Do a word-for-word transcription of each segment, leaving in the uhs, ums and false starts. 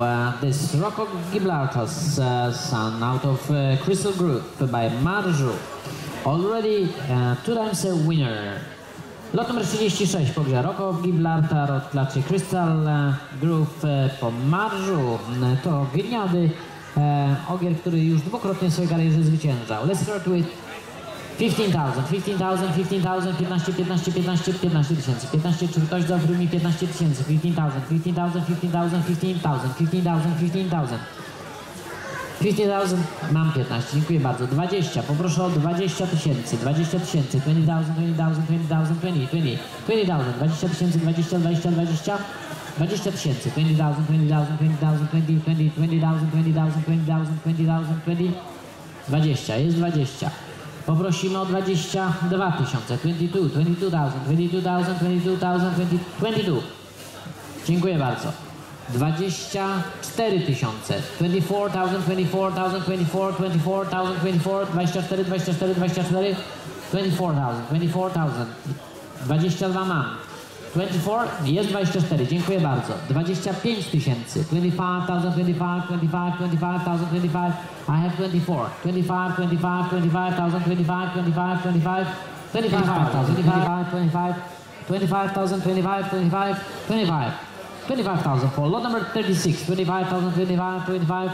Uh, this Rocco Gibraltar's uh, son out of uh, Crystal Group by Marju, already uh, two times a winner. Lot numer trzydzieści sześć po grze Rocco Gibraltar od klaczy Crystal uh, Group uh, po Marju. To Gniady, uh, ogier, który już dwukrotnie w swojej karierze zwyciężał. Let's start with fifteen thousand, fifteen thousand, fifteen thousand, piętnaście, piętnaście, piętnaście, piętnaście tysięcy, piętnaście, czy ktoś zaoferuje mi piętnaście tysięcy, fifteen thousand, fifteen thousand, fifteen thousand, fifteen thousand, fifteen thousand, fifteen thousand, fifteen thousand, mam piętnaście, dziękuję bardzo, dwadzieścia, poproszę o dwadzieścia tysięcy, dwadzieścia tysięcy, twenty thousand, twenty thousand, twenty thousand, twenty, twenty, twenty thousand, dwadzieścia tysięcy, dwadzieścia, dwadzieścia, dwadzieścia, dwadzieścia tysięcy, twenty thousand, twenty thousand, twenty thousand, twenty, twenty, twenty thousand, twenty thousand, twenty thousand, twenty thousand, twenty, dwadzieścia, jest dwadzieścia. Poprosimy o dwadzieścia dwa tysiące, twenty-two, twenty-two thousand, twenty-two thousand, twenty-two thousand, twenty-two. Dziękuję bardzo. dwadzieścia cztery tysiące, twenty-four thousand, twenty-four thousand, twenty-four, twenty-four thousand, twenty-four, dwadzieścia cztery, dwadzieścia cztery, dwadzieścia cztery, twenty-four thousand, twenty-four thousand, dwadzieścia dwa mam. twenty-four, jest dwadzieścia cztery, dziękuję bardzo. dwadzieścia pięć tysięcy, twenty-five thousand, twenty-five, twenty-five, twenty-five thousand, twenty-five, I have twenty-four, twenty-five, twenty-five, twenty-five thousand, twenty-five, twenty-five, twenty-five, twenty-five thousand, twenty-five, twenty-five, twenty-five thousand, twenty-five, twenty-five, twenty-five, twenty-five thousand for lot number thirty-six, twenty-five thousand, twenty-five, twenty-five.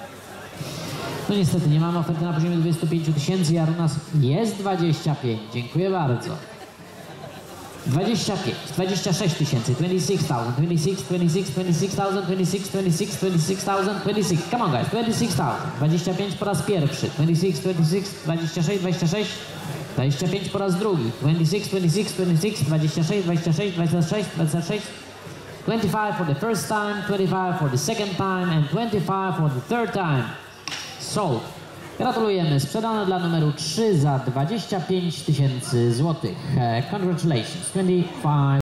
No niestety nie mamy oferty na poziomie dwudziestu pięciu tysięcy, a u nas jest dwadzieścia pięć, dziękuję bardzo. dwadzieścia pięć, dwadzieścia sześć tysięcy, twenty-six thousand, twenty-six, twenty-six, twenty-six thousand, twenty-six, twenty-six, twenty-six thousand, twenty-six, come on guys, twenty-six thousand, dwadzieścia pięć po raz pierwszy, twenty-six, twenty-six, dwadzieścia sześć, dwadzieścia sześć, dwadzieścia pięć po raz drugi, twenty-six, twenty-six, twenty-six, dwadzieścia sześć, dwadzieścia sześć, dwadzieścia sześć, dwadzieścia sześć, twenty-five for the first time, twenty-five for the second time and twenty-five for the third time. Sold. Gratulujemy, sprzedane dla numeru trzy za dwadzieścia pięć tysięcy złotych. Congratulations, twenty-five.